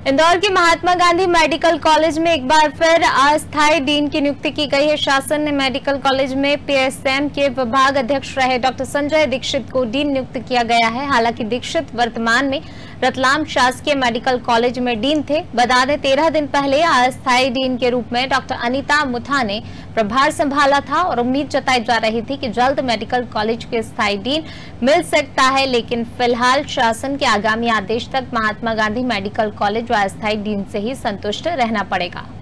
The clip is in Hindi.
इंदौर के महात्मा गांधी मेडिकल कॉलेज में एक बार फिर अस्थायी डीन की नियुक्ति की गई है। शासन ने मेडिकल कॉलेज में पीएसएम के विभाग अध्यक्ष रहे डॉक्टर संजय दीक्षित को डीन नियुक्त किया गया है। हालांकि दीक्षित वर्तमान में रतलाम शासकीय मेडिकल कॉलेज में डीन थे। बता दें 13 दिन पहले अस्थायी डीन के रूप में डॉक्टर अनीता मुथा ने प्रभार संभाला था और उम्मीद जताई जा रही थी कि जल्द मेडिकल कॉलेज के स्थायी डीन मिल सकता है, लेकिन फिलहाल शासन के आगामी आदेश तक महात्मा गांधी मेडिकल कॉलेज व अस्थायी डीन से ही संतुष्ट रहना पड़ेगा।